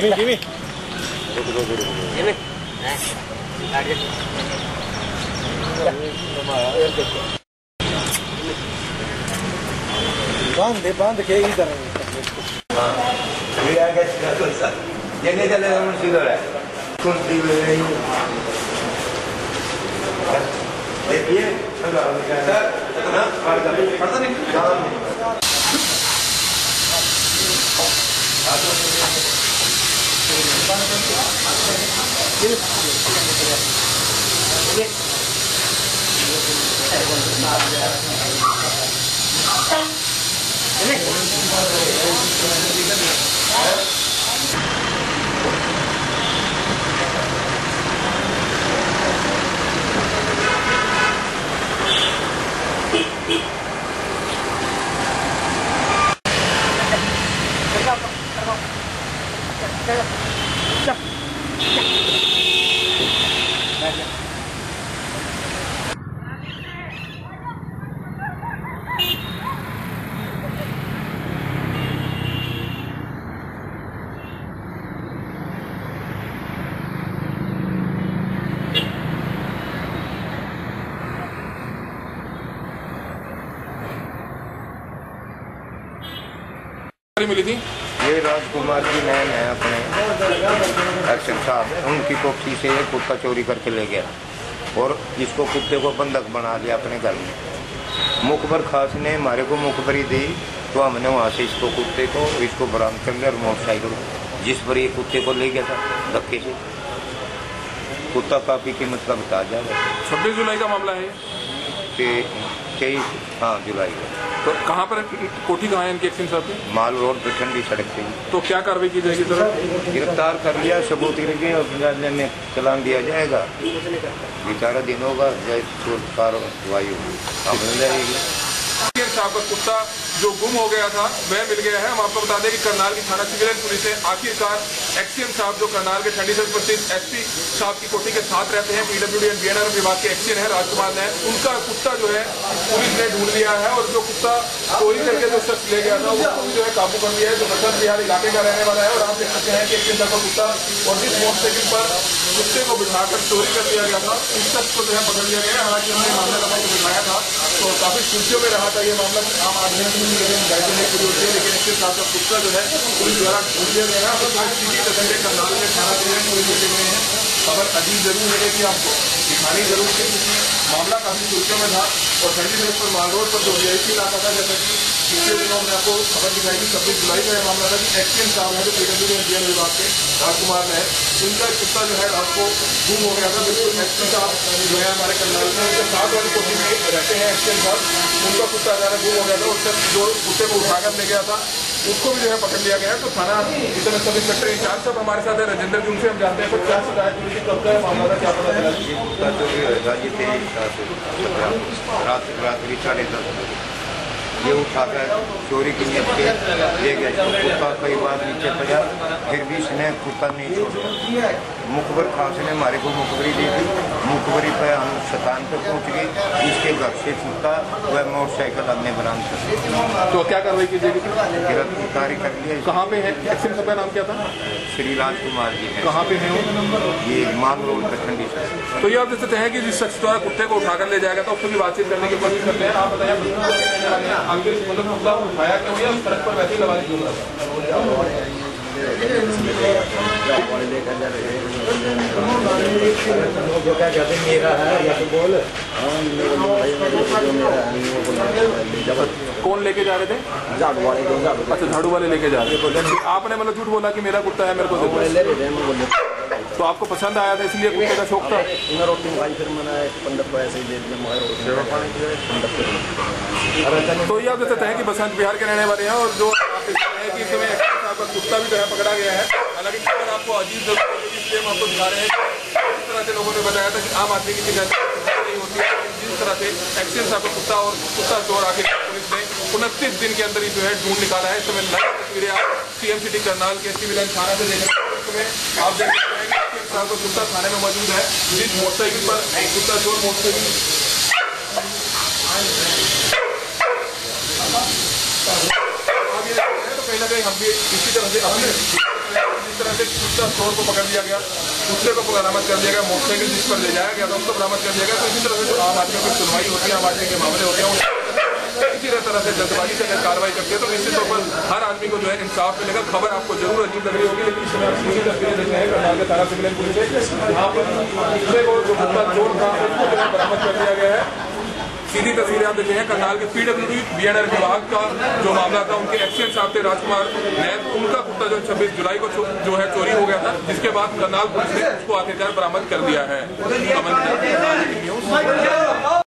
Jimmy Jimmy बांध के इधर देखिए पता नहीं मिली थी। ये राजकुमार जी नैन है अपने एक्शन साहब, उनकी कोठी से एक कुत्ता चोरी करके ले गया और इसको कुत्ते को बंधक बना लिया अपने घर में। मुखबर खास ने हमारे को मुखबरी दी तो हमने वहाँ से इसको कुत्ते को इसको बरामद कर लिया और मोटरसाइकिल जिस पर ये कुत्ते को ले गया था धक्के से। कुत्ता काफी कीमत का बता जाएगा। 26 जुलाई का मामला है कि 23 जुलाई का। तो कहाँ पर कोठी कहाँ है इनके एक्शन साहब की? माल रोड पे ठंडी सड़क पे। तो क्या कार्रवाई की जाएगी सर? गिरफ्तार कर लिया, सबूत गिर और न्यायालय में चलान दिया जाएगा। 12 दिन होगा, कार्रवाई होगी, सामने जाएगी। साहब का कुत्ता जो गुम हो गया था वह मिल गया है। हम आपको बता दें कि करनाल की थाना सिविल पुलिस ने आखिरकार एक्सीएम साहब जो करनाल के ठंडी से स्थित एसपी साहब की कोठी के साथ रहते हैं, पीडब्ल्यूडी एंड बीएनआर विभाग के एक्सीएम है राजकुमार ने, उनका कुत्ता जो है पुलिस ने ढूंढ लिया है और जो कुत्ता चोरी करके जो शख्स ले गया था उसको जो है काबू कर लिया है, जो बसंत बिहार इलाके का रहने वाला है। और आप देख सकते हैं कि एक्सीएम साहब का कुत्ता और जिस मोटरसाइकिल पर कुत्ते को बिठाकर चोरी कर दिया गया था उस शख्स को जो है पकड़ लिया गया। हालांकि हमने मामला को बिठाया था तो काफी सुर्खियों में रहा था ये मामला, आम आदमी पूरी होती है, लेकिन इसके साथ साथ कुत्ता जो है पुलिस द्वारा ढूंढ लिया गया है। करनाल के थाना जो है पुलिस ले गए हैं। खबर अजीब जरूर मिलेगी आपको, दिखानी जरूर थी क्योंकि मामला काफी सुर्खियों में था और ठंडी सड़क पर माल रोड पर जो वीआईपी इलाका था, जैसा कि पिछले दिनों में आपको खबर दिखाई थी 26 जुलाई का यह मामला था कि एक्सीएम साहब है जो पीडब्ल्यूडी एंड बीएनआर विभाग के राजकुमार ने, उनका कुत्ता जो है आपको गुम हो गया था। बिल्कुल एक्सीएम साहब जो है हमारे करनाल में उनके साथ वाली कोठी में रहते हैं एक्सीएम साहब, उनका कुत्ता अचानक गुम हो गया था। उससे जो कुत्ते को उठाकर ले गया था उसको भी जो है पकड़ लिया गया। तो थाना इतने सब इंस्पेक्टर इंचार्ज सब हमारे साथ है, राजेंद्र जी, उनसे हम जानते हैं क्या शिकायत हुई थी, कब का मामला था, क्या पता चला? रात्रि 10:30 ये उठाकर चोरी की नीयत से ले गया। कुत्ता कई बार नीचे पड़ा, फिर भी इसने कुत्ता नहीं छोड़ा। मुखबर खास ने हमारे को मुखबरी दी थी, मुखबरी पर हम स्थान पर पहुंच गए। इसके घर से कुत्ता वह मोटरसाइकिल हमने बरामद कर लिया। तो क्या कार्रवाई की जाएगी? गिरफ्तारी कर लिया। कहाँ पे है एक्सीएम साहब का नाम क्या था? श्री राजकुमार जी है। कहाँ पे है वो? ये माल रोड पर ठंडी से। तो ये आप देख सकते हैं कि जिस शख्स द्वारा कुत्ते को उठाकर ले जाएगा था उससे भी बातचीत करने की कोशिश करते हैं। आप बताइए मतलब कुत्ता उठाया क्यों या सड़क पर वैसे ही लगाने क्यों लगा? जो क्या कहते हैं मेरा है या तो बोल। कौन लेके जा रहे थे? झाड़ू वाले। अच्छा, झाड़ू वाले लेके जा रहे थे। आपने मतलब झूठ बोला कि मेरा कुत्ता है, मेरे को दे। तो आपको पसंद आया था इसलिए कुत्ते का शौक था? रोटी मंगाई, फिर मैंने पंडित को ऐसे ही दे दिया। तो ये आप देख सकते हैं कि बसंत बिहार के रहने वाले हैं और जो आप देखते हैं कि इसमें आपका कुत्ता भी जो है पकड़ा गया है। हालांकि खबर आपको अजीब जरूर होगी, इसलिए हम आपको दिखा रहे हैं। जिस तरह से लोगों ने बताया था कि आम आदमी की शिकायत नहीं होती है, जिस तरह से एक्सीएम साहब का कुत्ता और कुत्ता चोर आके पुलिस ने 29 दिन के अंदर ही जो है ढूंढ निकाला है। इस समय लाइव तस्वीरें आप सीएम सिटी करनाल के सिविल थाना से देख रहे हैं। आप देख सकते हैं कि एक्सीएम साहब का कुत्ता थाने में मौजूद है। जिस मोटरसाइकिल पर कुत्ता चोर मोटरसाइकिल आप ये देखते हैं तो कहीं ना कहीं हम भी इसी तरह से अपने रहे हैं जिस तरह से कुत्ता चोर को पकड़ लिया गया, कुत्ते को बरामद कर दिया गया, मोटरसाइकिल जिस पर ले जाया गया था उसको बरामद कर दिया गया। तो इसी तरह से जो आम आदमियों की सुनवाई होती है, आम आदमी के मामले होते हैं, इसी तरह से जल्दबाजी से अगर कार्रवाई करते हैं तो निश्चित तौर पर हर आदमी को जो है इंसाफ मिलेगा। खबर आपको जरूर अजीब लग रही होगी, लेकिन इस समय आप सीधी तस्वीरें देख रहे हैं करनाल के थाना सिविल पुलिस से यहाँ पर कुत्ते को जो कुत्ता चोर था उसको जो है बरामद कर दिया गया है। सीधी तस्वीरें आप देख रहे हैं करनाल के PWD BNR विभाग का जो मामला था, उनके एक्सीएम साहब थे राजकुमार नैन, उनका कुत्ता जो 26 जुलाई को जो है चोरी हो गया था, जिसके बाद करनाल पुलिस ने उसको आखिरकार बरामद कर दिया है।